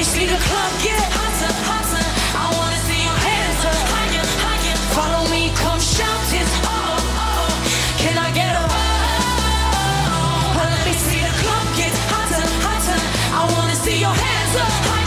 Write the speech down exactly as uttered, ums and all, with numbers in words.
me see the club get hotter, hotter. I wanna see your hands up higher, higher. Follow me, come shout it. Oh, oh, oh. Can I get a oh, oh, oh. Let me see the club get hotter, hotter. I wanna see your hands up higher.